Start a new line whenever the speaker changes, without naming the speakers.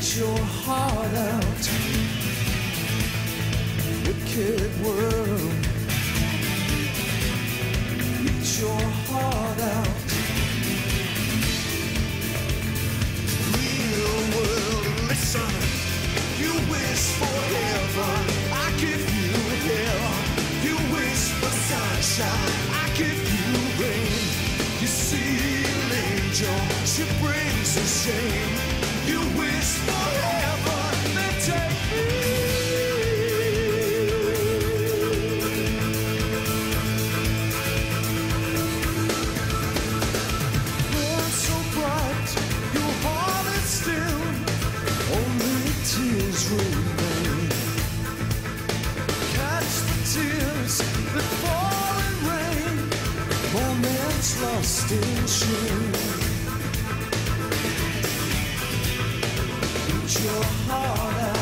your heart out. Wicked world, eat your heart out. Real world, listen. You wish for heaven, I give you hell. You wish for sunshine, I give you rain. You see an angel, she brings you shame. You wish for heaven, then take me. Burn so bright, your heart is still, only tears remain. Catch the tears that fall in rain, moments lost in shame. Your heart out.